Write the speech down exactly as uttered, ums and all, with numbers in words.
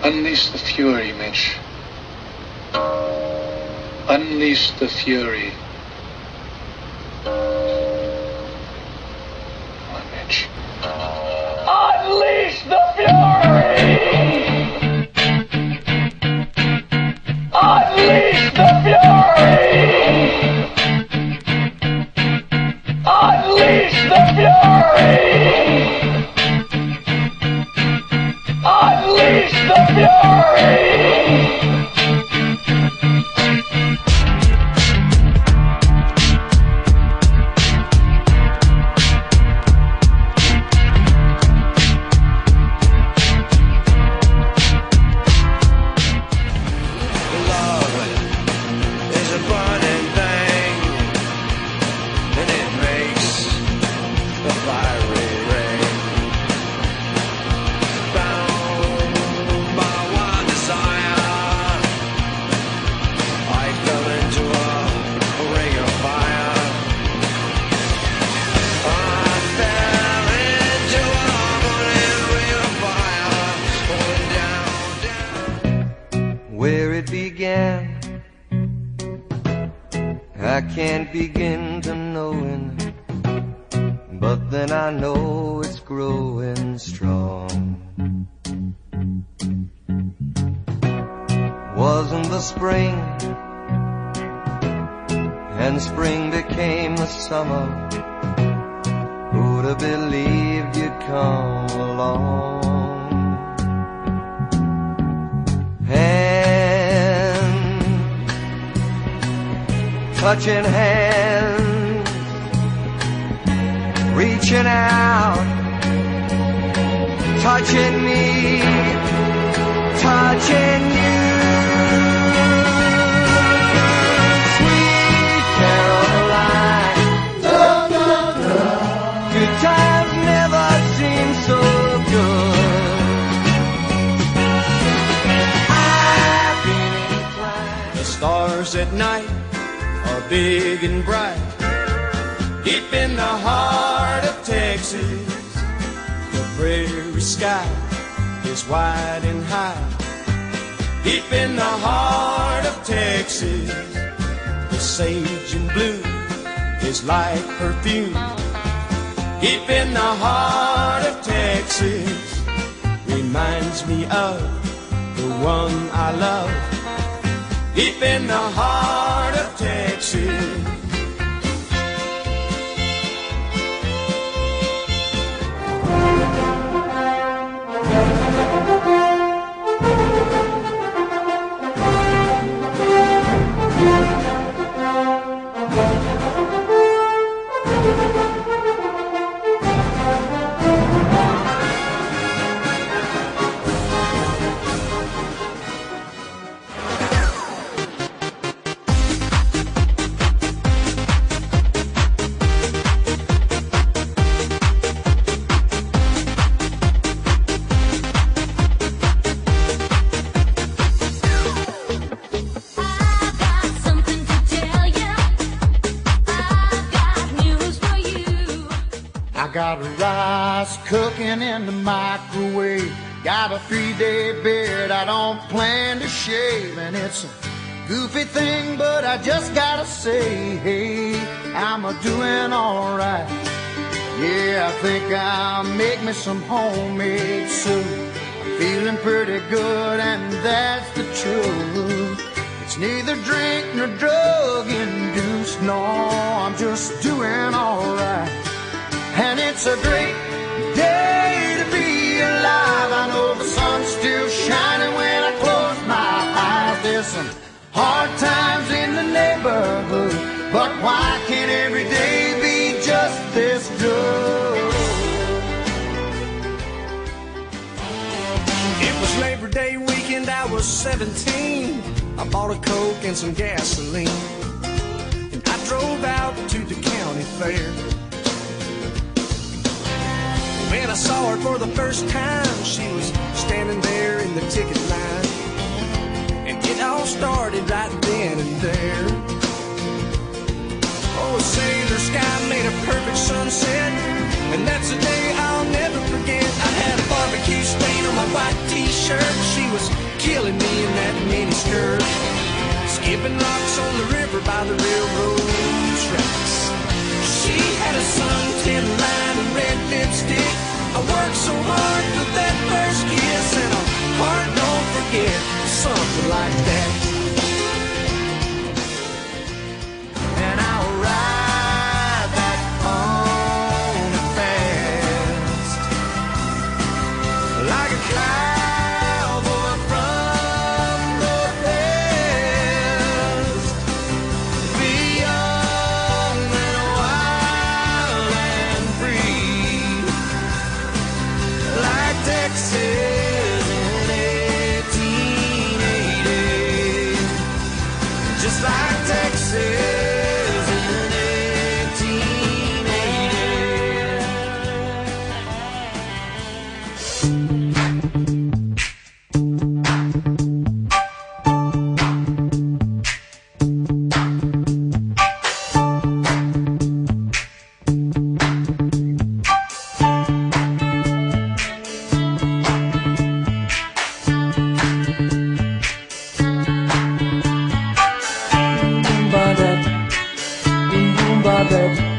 Unleash the fury, Mitch. Unleash the fury. Come on, Mitch. Unleash the fury! Unleash the fury! Unleash the fury! Unleash the fury! Where it began, I can't begin to knowing, but then I know it's growing strong. Wasn't the spring, and spring became the summer. Who'd have believed you'd come along? Touching hands, reaching out, touching me, touching you. Sweet Caroline, good times never seem so good. I've been inclined. The stars at night are big and bright, deep in the heart of Texas. The prairie sky is wide and high, deep in the heart of Texas. The sage and blue is like perfume, deep in the heart of Texas. Reminds me of the one I love, deep in the heart of Texas. Got rice cooking in the microwave, got a three-day beard I don't plan to shave, and it's a goofy thing, but I just gotta say, hey, I'm a doing alright. Yeah, I think I'll make me some homemade soup. I'm feeling pretty good, and that's the truth. It's neither drink nor drug induced, no, I'm just doing alright. And it's a great day to be alive. I know the sun's still shining when I close my eyes. There's some hard times in the neighborhood, but why can't every day be just this good? It was Labor Day weekend, I was seventeen. I bought a Coke and some gasoline, and I drove out to the county fair. When I saw her for the first time, she was standing there in the ticket line, and it all started right then and there. Oh, a sailor sky made a perfect sunset, and that's a day I'll never forget. I had a barbecue stain on my white t-shirt. She was killing me in that mini skirt, skipping rocks on the river by the railroad tracks. She had a suntan line and red lipstick. I worked so hard for that first kiss, and a heart don't forget, something like that. And I'll ride that pony fast, like a cowboy from the past. Be young and wild and free, like Texas in eighteen eighty. Just like Texas in eighteen eighty. Boom, boom, ba-da, boom, boom, ba-da.